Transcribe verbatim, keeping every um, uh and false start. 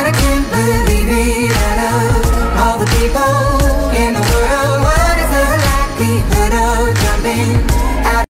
but I can't believe it. Out of all the people in the world, what is the likelihood of jumping